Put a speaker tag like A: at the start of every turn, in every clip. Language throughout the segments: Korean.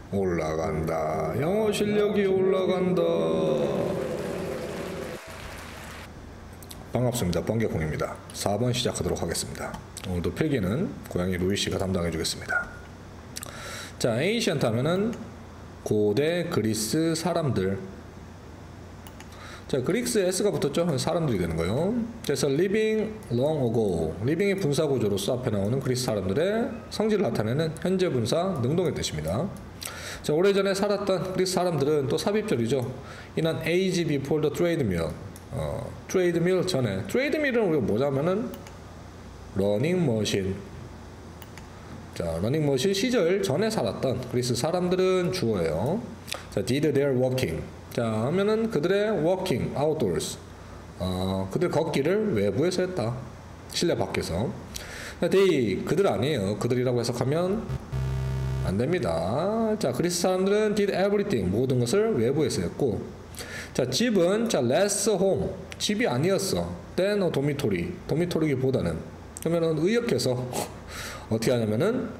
A: 올라간다. 영어 실력이 올라간다. 반갑습니다. 번개콩입니다. 4번 시작하도록 하겠습니다. 오늘도 필기는 고양이 루이씨가 담당해 주겠습니다. 자, 에이시언트 하면은 고대 그리스 사람들. 자, 그리스에 S가 붙었죠? 사람들이 되는 거예요. 그래서 living long ago, living의 분사 구조로서 앞에 나오는 그리스 사람들의 성질을 나타내는 현재 분사 능동의 뜻입니다. 자, 오래전에 살았던 그리스 사람들은 또 삽입절이죠. 이는 age before the trade mill. 트레이드 밀 전에. 트레이드 밀은 우리가 뭐냐면은 러닝 머신. 자, 러닝 머신 시절 전에 살았던 그리스 사람들은 주어예요. 자, did their walking. 자, 하면은 그들의 walking outdoors. 그들 걷기를 외부에서 했다. 실내 밖에서. they 그들 아니에요. 그들이라고 해석하면 안 됩니다. 자, 그리스 사람들은 did everything 모든 것을 외부에서 했고. 자, 집은 자 less home 집이 아니었어. than a dormitory 도미토리기보다는. 그러면은 의역해서 어떻게 하냐면은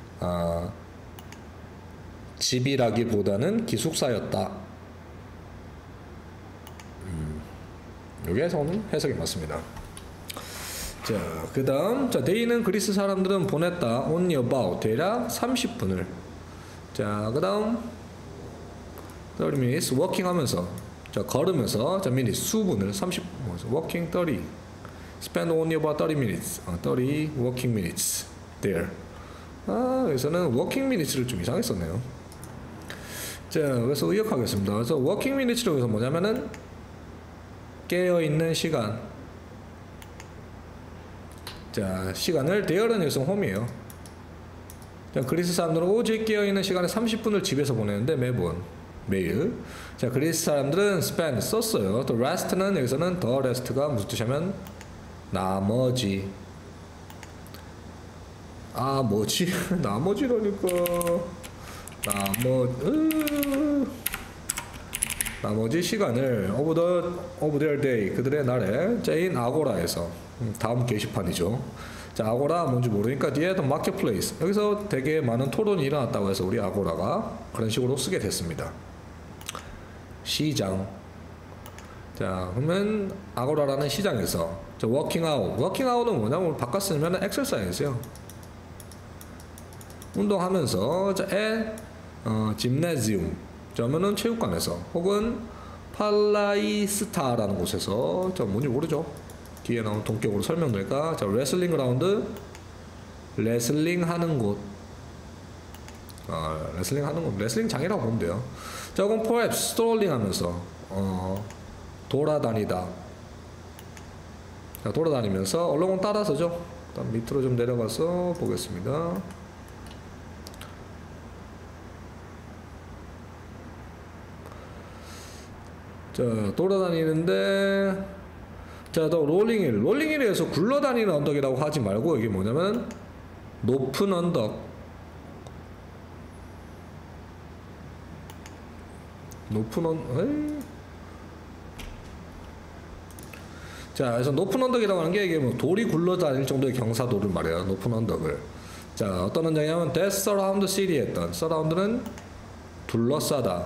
A: 집이라기보다는 기숙사였다. 여기에서는 해석이 맞습니다. 자, 그 다음 자 day는 그리스 사람들은 보냈다. only about 대략 30분을. 자, 그 다음 30 minutes walking 하면서 자, 걸으면서 자 minutes 수분을 30 walking 30 spend only about 30 minutes 30 walking minutes there. 여기서는 walking minutes를 좀 이상하게 썼네요. 자, 그래서 의역하겠습니다. 그래서 walking minutes로 해서 뭐냐면은 깨어있는 시간. 자, 시간을 there는 여기서 home이에요. 자, 그리스 사람들은 오직 깨어있는 시간에 30분을 집에서 보내는데 매일. 자, 그리스 사람들은 spend 썼어요. 또 rest는 여기서는 the rest가 무슨 뜻이냐면 나머지. 뭐지? 나머지라니까. 나머지 시간을 over their day 그들의 날에 자, in 아고라에서 다음 게시판이죠. 자, 아고라 뭔지 모르니까 뒤에 the marketplace 여기서 되게 많은 토론이 일어났다고 해서 우리 아고라가 그런 식으로 쓰게 됐습니다. 시장. 자, 그러면 아고라라는 시장에서 자, working out은 뭐냐면 바꿔 쓰면 exercise예요. 운동하면서 자, gymnasium 그러면은 체육관에서 혹은 팔라이스타라는 곳에서 자, 뭔지 모르죠. 뒤에 나온 동격으로 설명드릴까. 자, 레슬링 그라운드 레슬링 하는 곳. 레슬링 하는 곳 레슬링 장이라고 보면 돼요. 자, 그럼 perhaps strolling 하면서 돌아다니다. 자, 돌아다니면서 얼렁은 따라서죠. 일단 밑으로 좀 내려가서 보겠습니다. 자, 돌아다니는데 자, 더 롤링힐에서 굴러다니는 언덕이라고 하지 말고 이게 뭐냐면 높은 언덕. 자, 그래서 높은 언덕이라고 하는 게 이게 뭐 돌이 굴러다닐 정도의 경사도를 말해요. 높은 언덕을. 자, 어떤 언덕이냐면 that surround city 했던 surround는 둘러싸다.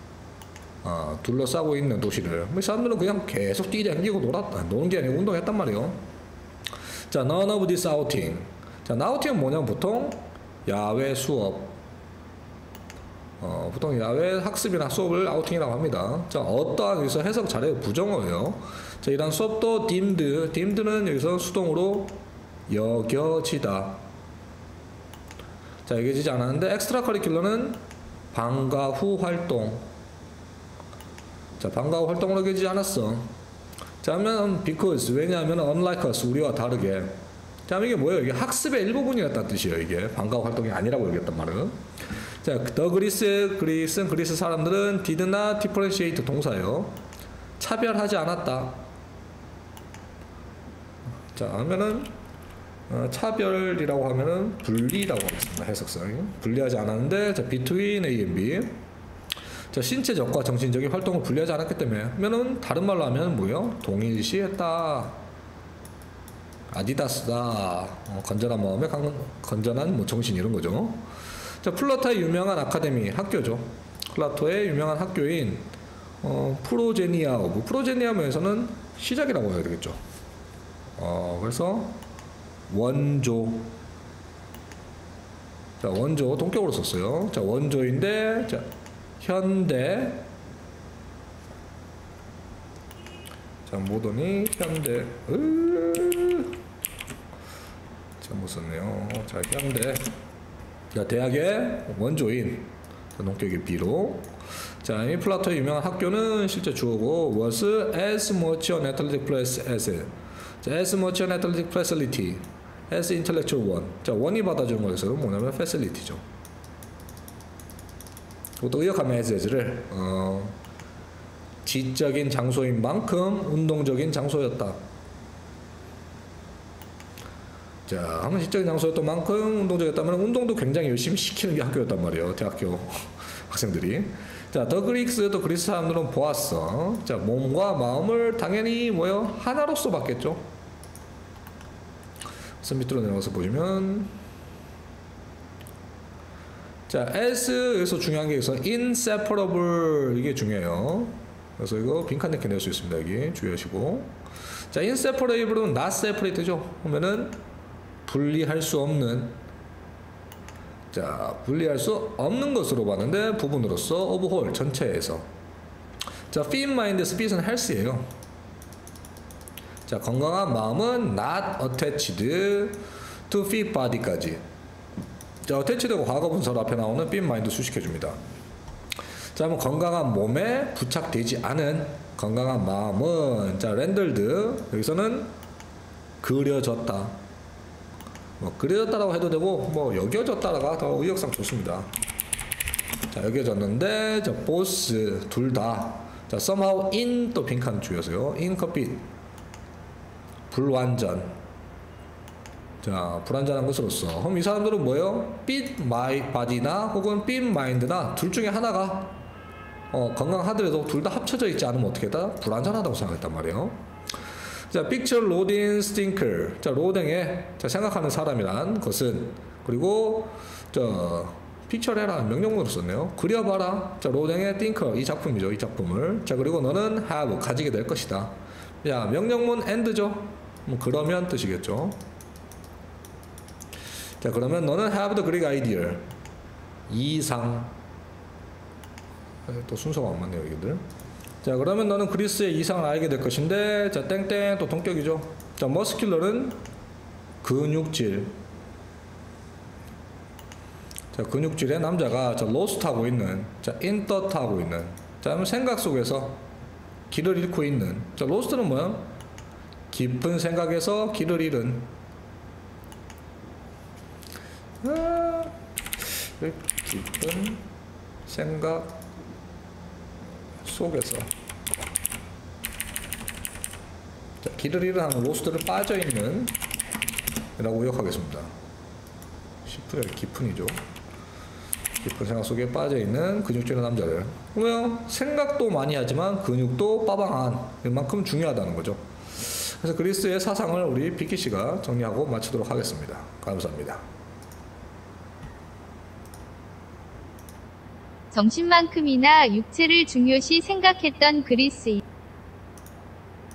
A: 둘러싸고 있는 도시를. 사람들은 그냥 계속 뛰다니고 노는 게 아니고 운동했단 말이에요. 자, none of this outing. 자, outing은 뭐냐면 보통 야외 수업. 보통 야외 학습이나 수업을 아우팅이라고 합니다. 자, 어떠한 여기서 해석 잘해요. 부정어예요. 자, 이런 수업도 deemed는 여기서 수동으로 여겨지다. 자, 여겨지지 않았는데 extra curricular는 방과 후 활동. 자, 방과 후 활동으로 여겨지지 않았어. 자, 하면 because 왜냐하면 unlike us 우리와 다르게. 자, 이게 뭐예요? 이게 학습의 일부분이었다는 뜻이에요. 이게 방과 후 활동이 아니라고 여겼단 말은. 자, 더 그리스 사람들은 did not differentiate 동사예요. 차별하지 않았다. 자, 하면은 차별이라고 하면은 분리라고 하겠습니다. 해석상 분리하지 않았는데 자, between A and B. 자, 신체적과 정신적인 활동을 분리하지 않았기 때문에 하면은 다른 말로 하면 뭐예요? 동일시했다. 아디다스다. 건전한 마음에 건전한 뭐 정신 이런 거죠. 자, 플라토의 유명한 아카데미 학교죠. 플라토의 유명한 학교인 프로제니아 오브 프로제니아에서는 시작이라고 해야 되겠죠. 그래서 원조. 자, 원조 동격으로 썼어요. 자, 원조인데 자, 현대. 자, 모더니 현대. 잘못 썼네요. 자, 현대. 자, 대학의 원조인. 자, 동격의 B로. 자, 이 플라토의 유명한 학교는 실제 주어고 was as much an athletic place as. 자, as much an athletic facility as intellectual one. 자, 원이 받아주는 것에서는 뭐냐면 facility죠. 또 의역하면 as를 지적인 장소인 만큼 운동적인 장소였다. 자, 한번 지적인 장소였던 만큼 운동적이었다면 운동도 굉장히 열심히 시키는 게 학교였단 말이에요. 대학교 학생들이. 자, 더 그리스, 또 그리스 사람들은 보았어. 자, 몸과 마음을 당연히 뭐요? 하나로서 봤겠죠. 그래서 밑으로 내려가서 보시면, 자, as에서 중요한 게 있어. inseparable 이게 중요해요. 그래서 이거 빈칸 이렇게 낼 수 있습니다. 여기 주의하시고. 자, inseparable은 not separate죠. 그러면은 분리할 수 없는. 자, 분리할 수 없는 것으로 봤는데 부분으로서 of whole 전체에서. 자, fit mind에서 fit은 health예요. 자, 건강한 마음은 not attached to fit body까지. 자, attached하고 과거 분사로 앞에 나오는 fit mind 수식해 줍니다. 자, 그럼 건강한 몸에 부착되지 않은 건강한 마음은 자, rendered 여기서는 그려졌다. 뭐 그려졌다라고 해도 되고 뭐 여겨졌다가 더 의역상 좋습니다. 자, 여겨졌는데 자, both 둘 다. 자, somehow in 또 빈칸 주의하세요. incomplete 불완전. 자, 불완전한 것으로서. 그럼 이 사람들은 뭐예요? fit my body나 혹은 fit mind나 둘 중에 하나가 건강하더라도 둘 다 합쳐져 있지 않으면 어떻게 했다? 불완전하다고 생각했단 말이에요. 자, picture loading thinker. 자, 로딩에 자, 생각하는 사람이란 것은 그리고 picture해라 명령문으로 썼네요. 그려봐라. 자, 로딩의 thinker 이 작품이죠. 이 작품을. 자, 그리고 너는 have 가지게 될 것이다. 자, 명령문 and죠. 뭐 그러면 뜻이겠죠. 자, 그러면 너는 have the Greek ideal 이상. 또 순서가 안 맞네요, 여기들. 자, 그러면 너는 그리스의 이상을 알게 될 것인데, 자, 땡땡 또 동격이죠. 자, 머스큘러는 근육질. 자, 근육질의 남자가 자, 로스트하고 있는, 자, 인더트하고 있는. 자, 그러면 생각 속에서 길을 잃고 있는. 자, 로스트는 뭐야? 깊은 생각에서 길을 잃은. 깊은 생각 속에서 자, 길을 잃은 로스트를 빠져있는 라고 요약하겠습니다. 시프트의 깊은이죠. 깊은 생각 속에 빠져있는 근육질의 남자들. 그러면 생각도 많이 하지만 근육도 빠방한 만큼 중요하다는 거죠. 그래서 그리스의 사상을 우리 비키씨가 정리하고 마치도록 하겠습니다. 감사합니다.
B: 정신만큼이나 육체를 중요시 생각했던 그리스인